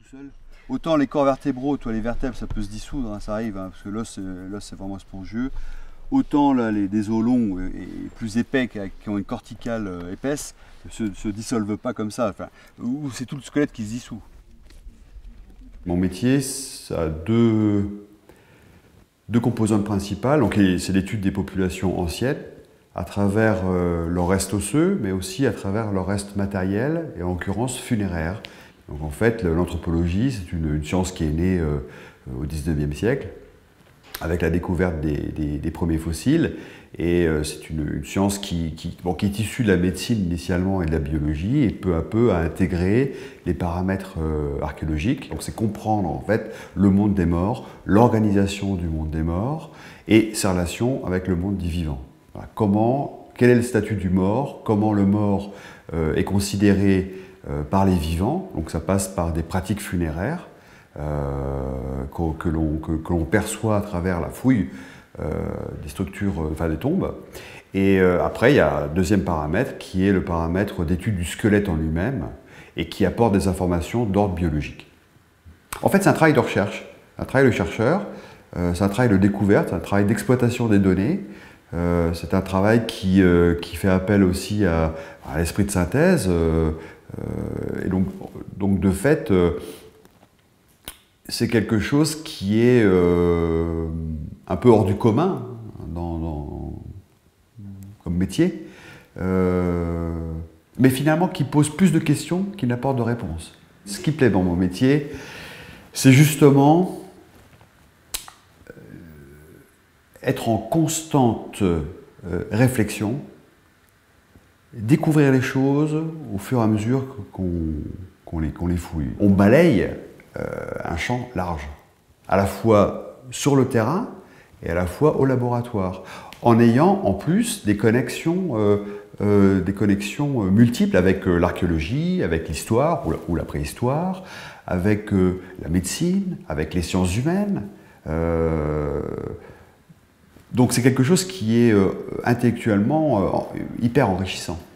seul. Autant les corps vertébraux, toi, les vertèbres, ça peut se dissoudre, hein, ça arrive, hein, parce que l'os c'est vraiment spongieux. Autant là, des os longs et plus épais qui ont une corticale épaisse se dissolvent pas comme ça, enfin, ou c'est tout le squelette qui se dissout. Mon métier, ça a deux composantes principales. C'est l'étude des populations anciennes, à travers leur reste osseux, mais aussi à travers leur reste matériel, et en l'occurrence funéraire. Donc en fait, l'anthropologie, c'est une science qui est née au XIXe siècle, avec la découverte des premiers fossiles. Et c'est une science qui est issue de la médecine initialement et de la biologie, et peu à peu a intégré les paramètres archéologiques. Donc c'est comprendre en fait le monde des morts, l'organisation du monde des morts, et ses relations avec le monde des vivants. Voilà. Quel est le statut du mort, comment le mort est considéré par les vivants, donc ça passe par des pratiques funéraires que l'on perçoit à travers la fouille des structures, des tombes. Et après, il y a un deuxième paramètre qui est le paramètre d'étude du squelette en lui-même et qui apporte des informations d'ordre biologique. En fait, c'est un travail de recherche, un travail de chercheur, c'est un travail de découverte, un travail d'exploitation des données. C'est un travail qui fait appel aussi à l'esprit de synthèse. Et donc de fait, c'est quelque chose qui est un peu hors du commun comme métier, mais finalement qui pose plus de questions qu'il n'apporte de réponses. Ce qui plaît dans mon métier, c'est justement être en constante réflexion, découvrir les choses au fur et à mesure qu'on les fouille. On balaye un champ large, à la fois sur le terrain et à la fois au laboratoire, en ayant en plus des connexions multiples avec l'archéologie, avec l'histoire ou la préhistoire, avec la médecine, avec les sciences humaines. Donc c'est quelque chose qui est intellectuellement hyper enrichissant.